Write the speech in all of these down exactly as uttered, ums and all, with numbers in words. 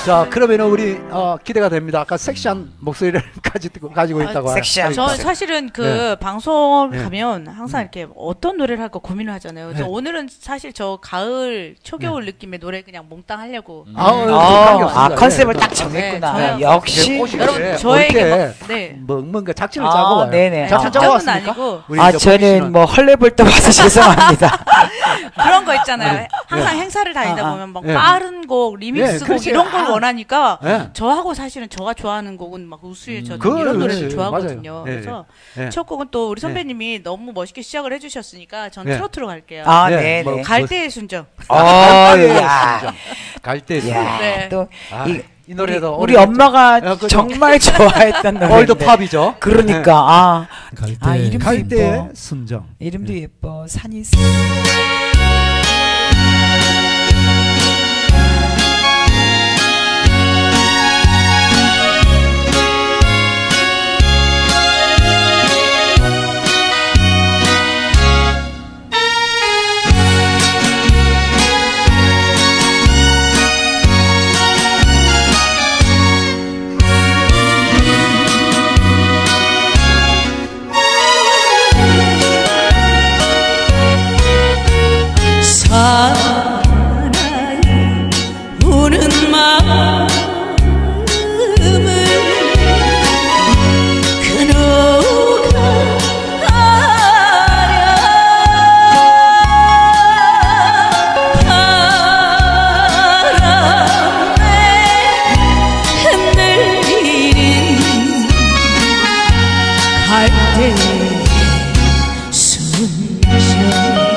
자, 그러면 우리 어, 기대가 됩니다. 아까 섹시한 목소리를 가지고 가지고 있다고. 아, 섹시한. 저 사실은 그 네. 방송 네. 가면 항상 이렇게 어떤 노래를 할까 고민을 하잖아요. 저 네. 오늘은 사실 저 가을 초겨울 느낌의 노래 그냥 몽땅 하려고. 아, 어, 아, 아 컨셉을 네. 딱 정했구나. 네, 저요. 역시. 네, 여러분 네, 저에게 올 때 막, 네. 뭐 뭔가 작전을 아, 짜고 와요. 네네. 작전 아, 짜고 작전은 왔습니까? 아니고. 우리 아, 이제 저는 복귀씨는. 뭐 헐레벌 떠봐서 죄송합니다. 그런 거 있잖아요. 항상 네. 행사를 다니다 아, 아. 보면 막 네. 빠른 곡, 리믹스 네, 곡 그렇지. 이런 걸 아. 원하니까 네. 저하고 사실은 저가 좋아하는 곡은 막 우수의 저 그, 이런 노래를 그렇지. 좋아하거든요. 맞아요. 네, 그래서 네. 첫 곡은 또 우리 선배님이 너무 멋있게 시작을 해주셨으니까 전 네. 트로트로 갈게요. 아, 네, 네, 뭐, 네. 갈대의 순정. 어, 야. 갈대. 야, 네. 또 아, 이, 이 노래도 우리 엄마가 어, 그죠? 정말 좋아했던 노래. 올드 팝이죠. 그러니까 아, 갈대. 아 이름도 갈대의 예뻐. 순정. 이름도 예뻐. 산이 사나이 우는 마음을 그 누가 알아. 바람에 흔들리는 갈대 순정.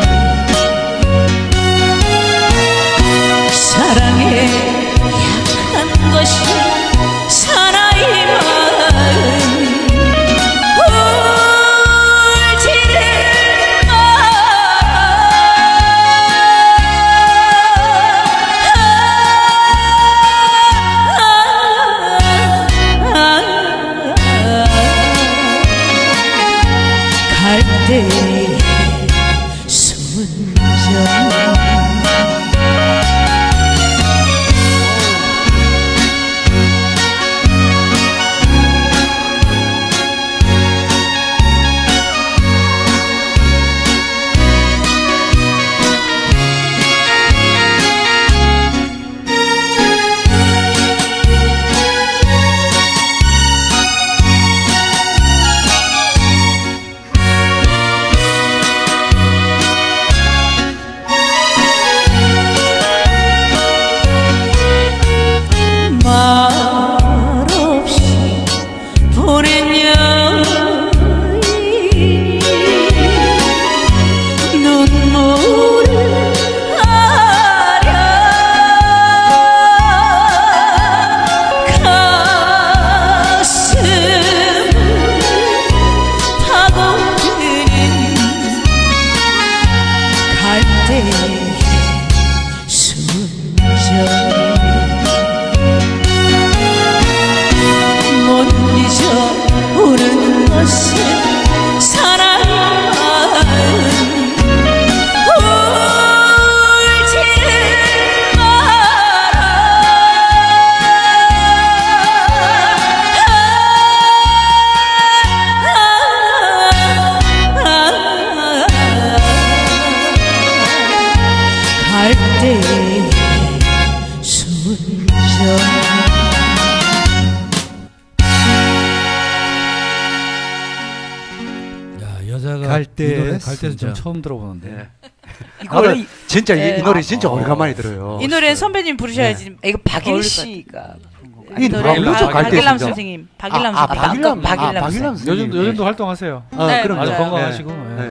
사랑에 약한 것이 사나이 마음 울지를 마. 갈대 순정. 말없이 보낸 여인 눈물을 아려 가슴을 파고드는 갈대 순정. 못 잊어 우는 것은 사나이 마음 울지를 마라. 갈대 순정. 야, 여자가 갈대 이 노래 갈대는 좀 순정. 처음 들어보는데. 네. 이거 원래 원래 진짜 이, 네. 이 노래 진짜 어. 오래간만에 들어요. 이 노래는 선배님 부르셔야지. 이거 박일 어울릴 씨가 부른 건가요? 이 이 노래 누가 불렀죠? 박- 갈대 박일남 순정. 선생님. 박일남 아, 아, 선생님. 박일남, 박일남 아, 박일남 선생님. 요즘 요즘도 활동하세요. 어, 네, 그럼 아주 맞아요. 건강하시고. 네. 예. 네.